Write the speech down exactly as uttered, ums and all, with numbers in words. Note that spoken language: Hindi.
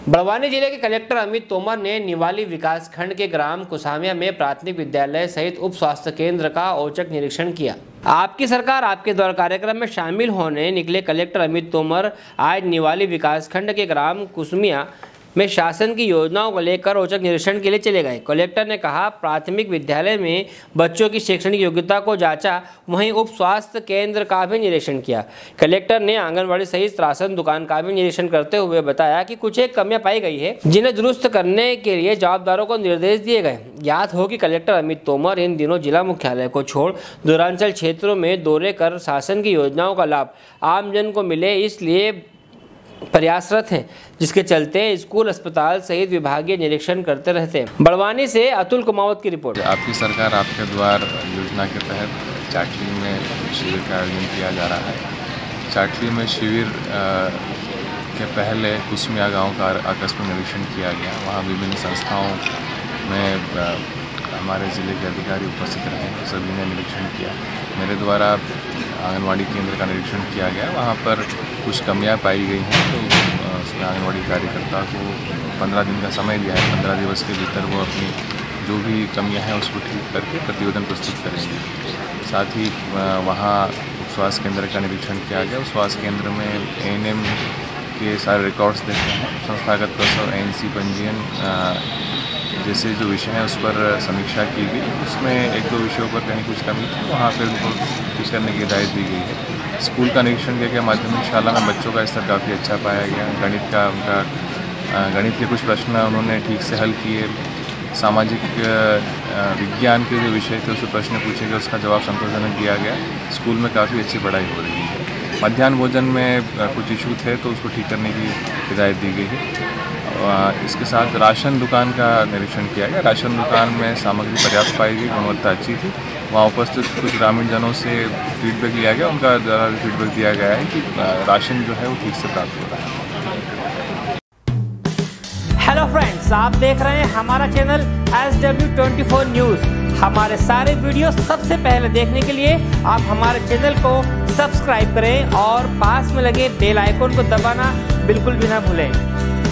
बड़वानी जिले के कलेक्टर अमित तोमर ने निवाली विकास खंड के ग्राम कुसामिया में प्राथमिक विद्यालय सहित उप स्वास्थ्य केंद्र का औचक निरीक्षण किया। आपकी सरकार आपके द्वार कार्यक्रम में शामिल होने निकले कलेक्टर अमित तोमर आज निवाली विकास खंड के ग्राम कुसमिया में शासन की योजनाओं को लेकर औचक निरीक्षण के लिए चले गए। कलेक्टर ने कहा, प्राथमिक विद्यालय में बच्चों की शैक्षणिक योग्यता को जांचा, वहीं उप स्वास्थ्य केंद्र का भी निरीक्षण किया। कलेक्टर ने आंगनबाड़ी सहित राशन दुकान का भी निरीक्षण करते हुए बताया कि कुछ एक कमियां पाई गई है, जिन्हें दुरुस्त करने के लिए जवाबदारों को निर्देश दिए गए। याद हो कि कलेक्टर अमित तोमर इन दिनों जिला मुख्यालय को छोड़ दूरांचल क्षेत्रों में दौरे कर शासन की योजनाओं का लाभ आमजन को मिले, इसलिए प्रयासरत हैं, जिसके चलते स्कूल, अस्पताल सहित विभागीय निरीक्षण करते रहते हैं। बड़वानी से अतुल कुमावत की रिपोर्ट। आपकी सरकार आपके द्वार योजना के तहत चाटली में शिविर का आयोजन किया जा रहा है। चाटली में शिविर के पहले कुसमिया गांव का आकस्मिक निरीक्षण किया गया। वहां विभिन्न संस्थाओं में हमारे ज़िले के अधिकारी उपस्थित रहे, तो सभी ने निरीक्षण किया। मेरे द्वारा आंगनवाड़ी केंद्र का निरीक्षण किया गया। वहाँ पर कुछ कमियां पाई गई हैं, तो उसमें आंगनवाड़ी कार्यकर्ता को पंद्रह दिन का समय दिया है। पंद्रह दिवस के भीतर वो अपनी जो भी कमियां हैं उसको ठीक करके प्रतिवेदन प्रस्तुत करेंगे। साथ ही वहाँ स्वास्थ्य केंद्र का निरीक्षण किया गया। उस स्वास्थ्य केंद्र में ए एन एम के सारे रिकॉर्ड्स देखे हैं। संस्थागत प्रसव, ए एन सी पंजीयन जैसे जो विषय हैं उस पर समीक्षा की गई। उसमें एक दो विषयों पर कहीं कुछ कमी थी, वहाँ पर उनको ठीक करने की हिदायत दी गई है। स्कूल का निरीक्षण किया गया। माध्यमिक शाला में बच्चों का स्तर काफ़ी अच्छा पाया गया। गणित का उनका गणित के कुछ प्रश्न उन्होंने ठीक से हल किए। सामाजिक विज्ञान के जो विषय थे उससे प्रश्न पूछे गए, उसका जवाब संतोषजनक दिया गया। स्कूल में काफ़ी अच्छी पढ़ाई हो रही है। मध्याह्न भोजन में कुछ इशू थे तो उसको ठीक करने की हिदायत दी गई है। इसके साथ राशन दुकान का निरीक्षण किया गया। राशन दुकान में सामग्री पर्याप्त पाई गई, गुणवत्ता अच्छी थी। वहाँ उपस्थित कुछ ग्रामीण जनों से फीडबैक लिया गया। उनका ज़रा फीडबैक दिया गया है कि राशन जो है वो ठीक से प्राप्त हो रहा है। हेलो फ्रेंड्स, आप देख रहे हैं हमारा channel S W twenty four news. हमारे सारे वीडियो सबसे पहले देखने के लिए आप हमारे चैनल को सब्सक्राइब करें और पास में लगे बेल आइकन को दबाना बिल्कुल भी ना भूलें।